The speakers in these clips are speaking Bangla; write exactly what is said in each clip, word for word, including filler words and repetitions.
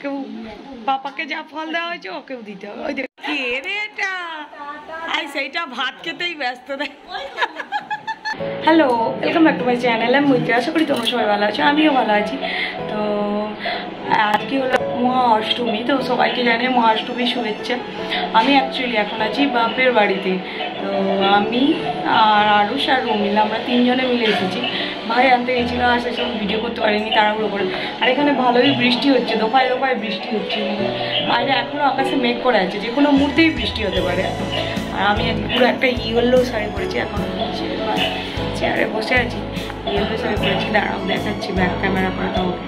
পাপাকেও পাপাকে যা ফল দেওয়া হয়েছে ওকেও দিতে হবে। ওই কে রে এটা, আই সেইটা ভাত খেতেই ব্যস্ত দেয়। Hello, welcome back to my channel. আমি মৈত্রী, আশা করি তোমরা সবাই ভালো আছো, আমিও ভালো আছি। তো আজকে হলো মহা অষ্টমী, তো সবাইকে জানিয়ে মহা অষ্টমীর শুভেচ্ছা। আমি অ্যাকচুয়ালি এখন আছি বাপের বাড়িতে। তো আমি আর আরুষ আর রমিল আমরা তিনজনে মিলে এসেছি। ভাই আনতে গেছিলো, আর সেসব ভিডিও করতে পারিনি তাড়াহুড়ো করে। আর এখানে ভালোই বৃষ্টি হচ্ছে, দোপায় দোপায় বৃষ্টি হচ্ছে। বাইরে এখনও আকাশে মেঘ করে আছে, যে কোনো মুহূর্তেই বৃষ্টি হতে পারে। আর আমি আজকে পুরো একটা ইয়েলো শাড়ি পরেছি, এখন চেয়ারে বসে আছি, ইয়েলো শাড়ি পরেছি। দাঁড়াও দেখাচ্ছি ব্যাক ক্যামেরা করে তোমাকে।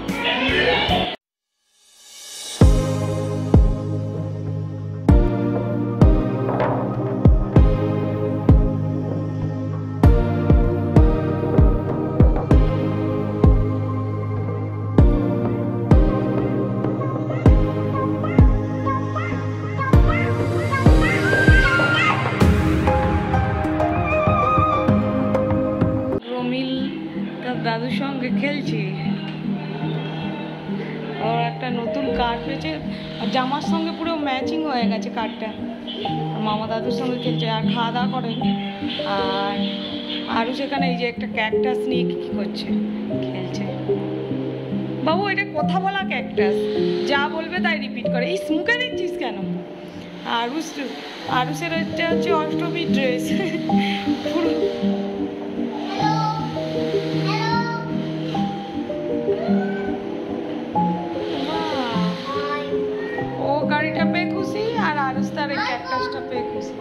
দাদুর সঙ্গে খেলছি, ওর একটা নতুন কার্ড পেয়েছে, জামার সঙ্গে পুরো ম্যাচিং হয়ে গেছে কার্ডটা। মামা দাদুর সঙ্গে খেলছে আর খাওয়া দাওয়া করেন। আর আরও সেখানে এই যে একটা ক্যাকটাস নিয়ে কী করছে, খেলছে। বাবু এটা কথা বলা ক্যাকটাস, যা বলবে তাই রিপিট করে। এই মুখে দিচ্ছিস কেন? আরুষ আরুষের হচ্ছে হচ্ছে অষ্টমীর ড্রেস পুরো। গাড়িটা পেয়ে খুশি আর আরুষ তার এই ক্যাকটাসটা পেয়ে খুশি।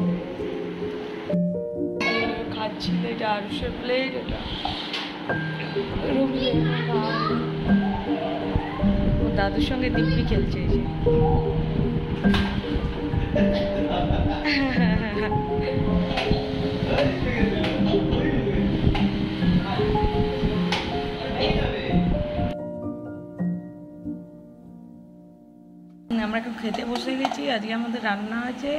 খাচ্ছি, এটা আরুষের প্লেট, এটা ও দাদুর সঙ্গে দিব্যি খেলছে। এই যে আমরা এখন খেতে বসে গেছি। আজকে আমাদের রান্না আছে,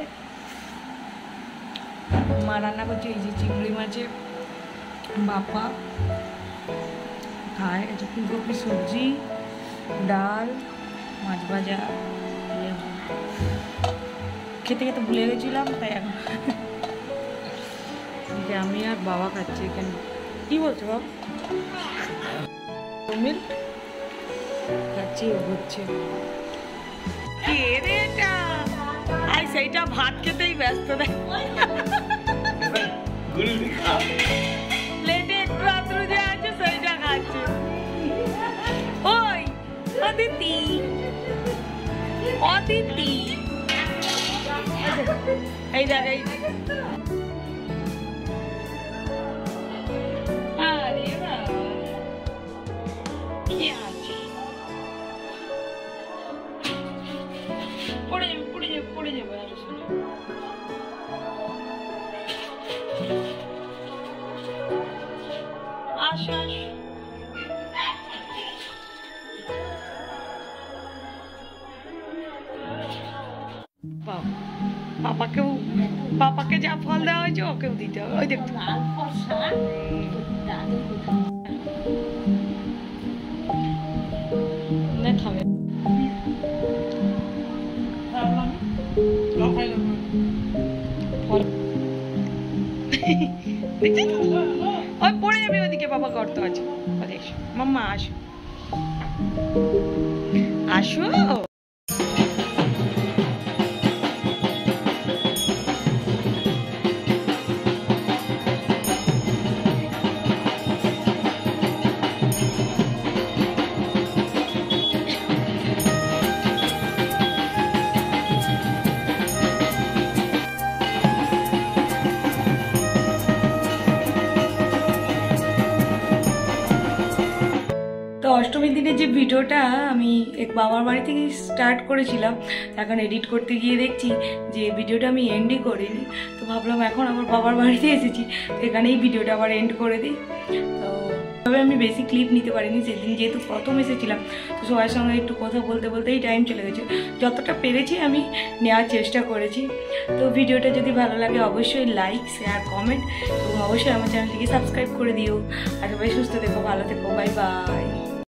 মা রান্না করছে এই যে চিংড়ি মাছের বাপা, খায় এটা ফুলকপি সবজি, ডাল, মাছ ভাজা। খেতে খেতে ভুলে গেছিলাম, তাই এখন আমি আর বাবা খাচ্ছি এখানে। কি বলছো বাবা? রমিল খাচ্ছি, ও হচ্ছে কে রে এটা, আই সেইটা ভাত খেতেই ব্যস্ত দেয়। প্লেটে একটু আত্র যে আছে সেইটা খাচ্ছে। ওই অদিতি, অদিতি এই দেখ, এই আরে কি আছে, পড়ে যাবে পড়ে যাবে পড়ে যাবে। আর আস আস, পাপাকেও পাপাকে যা ফল দেওয়া হয়েছে ওকেও দিতে হবে। ওই দেখো খাবে ওই পড়ে যাবে ওদিকে, বাবা গর্ত আছে। মাম্মা আসো আসো। তো অষ্টমীর দিনে যে ভিডিওটা আমি এক বাবার বাড়ি থেকে স্টার্ট করেছিলাম, এখন এডিট করতে গিয়ে দেখছি যে ভিডিওটা আমি এন্ডই করিনি। তো ভাবলাম এখন আবার বাবার বাড়িতে এসেছি, তো এখানেই ভিডিওটা আবার এন্ড করে দিই। তো তবে আমি বেশি ক্লিপ নিতে পারিনি সেদিন, যেহেতু প্রথম এসেছিলাম। তো সবার সঙ্গে একটু কথা বলতে বলতেই টাইম চলে গেছে। যতটা পেরেছি আমি নেওয়ার চেষ্টা করেছি। তো ভিডিওটা যদি ভালো লাগে অবশ্যই লাইক, শেয়ার, কমেন্ট এবং অবশ্যই আমার চ্যানেলটিকে সাবস্ক্রাইব করে দিও। আর সবাই সুস্থ থেকো, ভালো থেকো, বাই বাই।